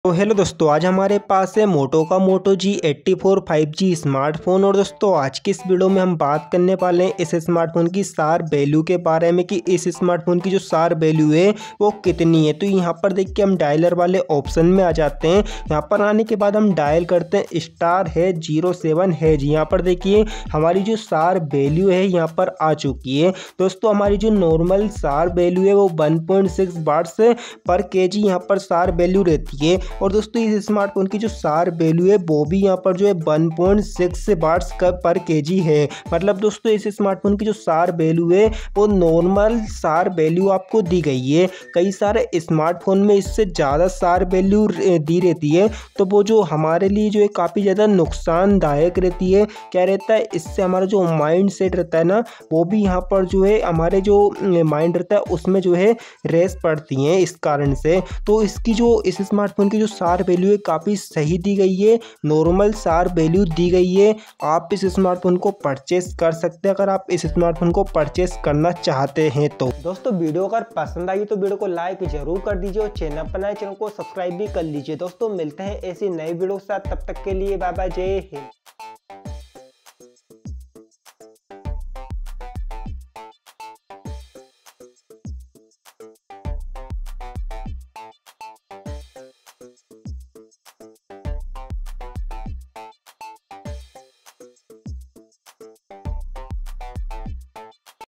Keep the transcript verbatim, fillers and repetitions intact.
तो हेलो दोस्तों, आज हमारे पास है मोटो का Moto G eighty four five G smartphone. और दोस्तों आज की इस वीडियो में हम बात करने वाले हैं इस स्मार्टफोन की सार वैल्यू के बारे में कि इस स्मार्टफोन की जो सार वैल्यू है वो कितनी है। तो यहाँ पर देख के हम डायलर वाले ऑप्शन में आ जाते हैं। यहाँ पर आने के बाद हम डायल करते हैं स्टार है जीरो सेवन है जी। यहाँ पर देखिए हमारी जो सार वैल्यू है यहाँ पर आ चुकी है। दोस्तों हमारी जो नॉर्मल सार वैल्यू है वो वन पॉइंट सिक्स वाट्स पर के जी यहाँ पर सार वैल्यू रहती है। और दोस्तों इस स्मार्टफोन की जो सार वैल्यू है वो भी यहाँ पर जो है वन पॉइंट सिक्स वाट्स का पर केजी है। मतलब दोस्तों इस स्मार्टफोन की जो सार वैल्यू है वो नॉर्मल सार वैल्यू आपको दी गई है। कई सारे स्मार्टफोन में इससे ज़्यादा सार वैल्यू दी रहती है, तो वो जो हमारे लिए जो है काफ़ी ज़्यादा नुकसानदायक रहती है। क्या रहता है, इससे हमारा जो माइंड सेट रहता है ना वो भी यहाँ पर जो है हमारे जो माइंड रहता है उसमें जो है रेस पड़ती हैं इस कारण से। तो इसकी जो इस स्मार्टफोन की जो सार वैल्यू है काफ़ी सही दी गई है, नॉर्मल सार वैल्यू दी गई है। आप इस स्मार्टफोन को परचेस कर सकते हैं अगर आप इस स्मार्टफोन को परचेस करना चाहते हैं तो। दोस्तों वीडियो अगर पसंद आई तो वीडियो को लाइक जरूर कर दीजिए और चैनल पर नए चैनल को सब्सक्राइब भी कर लीजिए। दोस्तों मिलते हैं ऐसी नई वीडियो के साथ, तब तक के लिए बाय बाय, जय हिंद।